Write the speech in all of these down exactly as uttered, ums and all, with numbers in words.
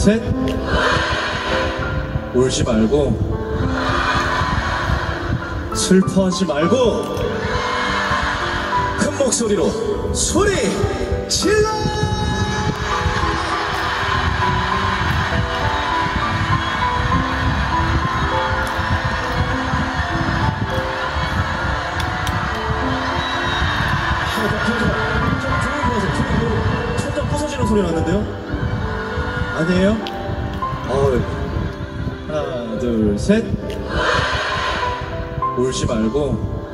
셋. 울지 말고 슬퍼하지 말고 큰 목소리로 소리 질러! 천장 부서지는 소리 났는데요? 아니에요? 어, 하나, 둘, 셋. 울지 말고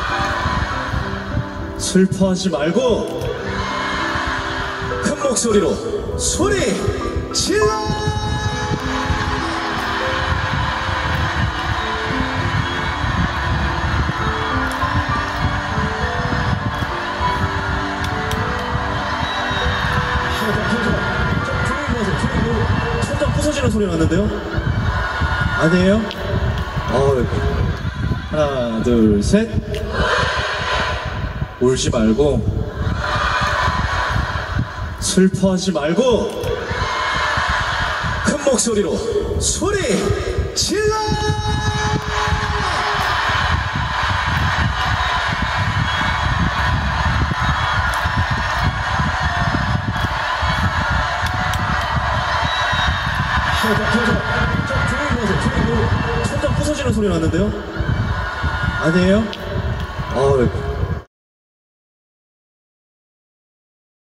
슬퍼하지 말고 큰 목소리로 소리 질러! 천장 부서지는 소리 났는데요? 아니에요? 어, 하나, 둘, 셋. 울지 말고 슬퍼하지 말고 큰 목소리로 소리 질러! 천장 부서지는 소리 났는데요? 아니에요? 어,